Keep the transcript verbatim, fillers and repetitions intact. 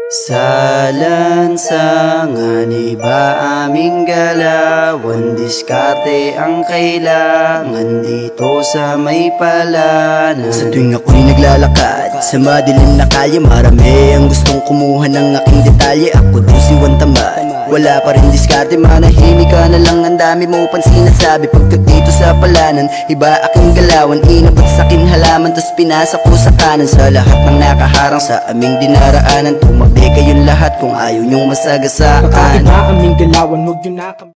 Sa lansangan iba aming galawan, diskarte ang kailangan dito sa may palanan. Sa tuwing ako'y naglalakad sa madilim na kalye, marami ang gustong kumuha ng aking detalye. Ako daw si Juan Tamad, wala pa rin diskarte, manahimik ka na lang, ang dami mo pang sinasabi. Pagkat dito sa palanan, iba aking galawan, inabot sa'kin halaman, tas pinasa ko sa kanan. Sa lahat ng nakaharang sa aming dinaraanan, tumakbi kayong lahat kung ayaw nyong masagasaan. Kakaiba aming galawan, huwag nyo na